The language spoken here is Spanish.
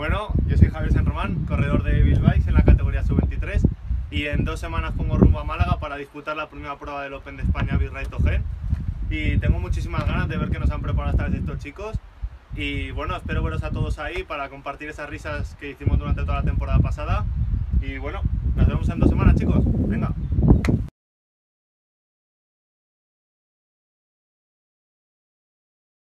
Bueno, yo soy Javier San Román, corredor de Bilbais en la categoría sub-23 y en 2 semanas pongo rumbo a Málaga para disputar la primera prueba del Open de España Birraito Gen. Y tengo muchísimas ganas de ver qué nos han preparado esta vez estos chicos. Y bueno, espero veros a todos ahí para compartir esas risas que hicimos durante toda la temporada pasada. Y bueno, nos vemos en 2 semanas, chicos. Venga.